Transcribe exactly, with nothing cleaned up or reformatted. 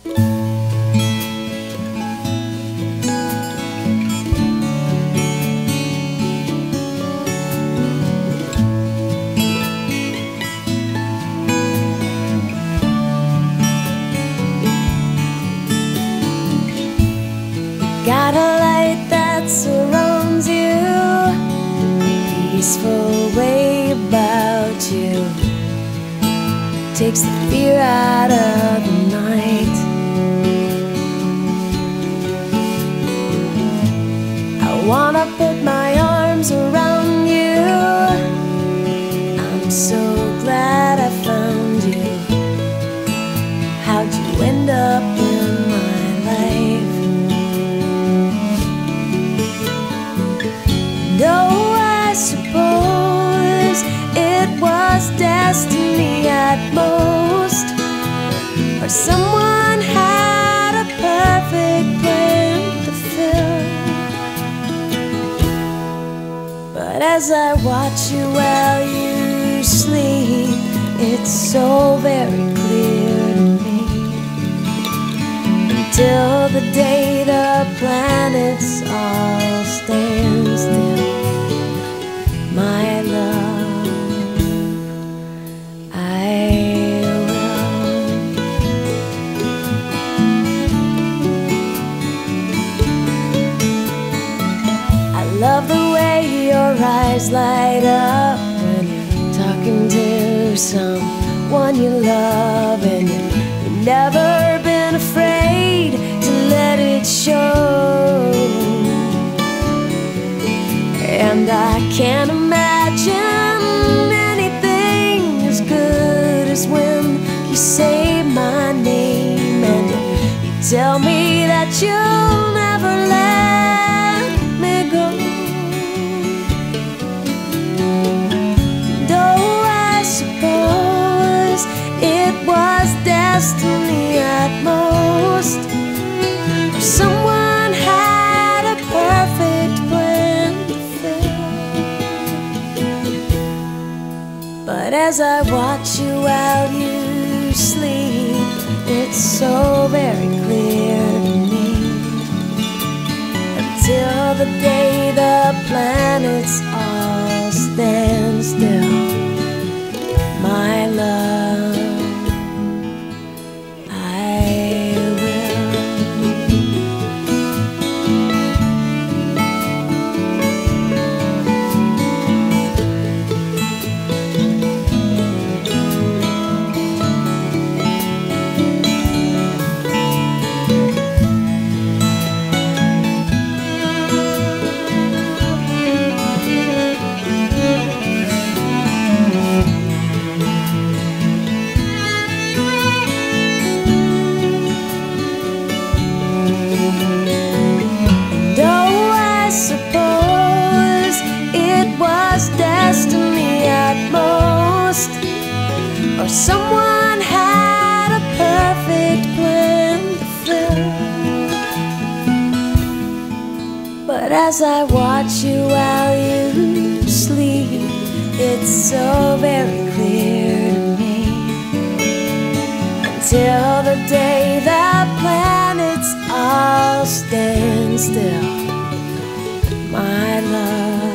Got a light that surrounds you, a peaceful way about you, takes the fear out of the night. I wanna put my arms around you, I'm so glad I found you. How'd you end up in my life? Though I suppose it was destiny at most, or someone had a perfect plan to fill. But as I watch you while you sleep, it's so very clear to me, until the day the planets all stand still. My love, I will. I love the way your eyes light up when you're talking to someone you love, and you've never been afraid to let it show. And I can't imagine anything as good as when you say my name, and you tell me that you'll never let me go. Though I suppose it was destiny at most, or someone had a perfect plan. But as I watch you while you sleep, it's so very clear to me, until the day the planets all stand still. My love, I will. Destiny at most, or someone had a perfect plan to fill. But as I watch you while you sleep, it's so very clear to me, until the day the planets all stand still. My love,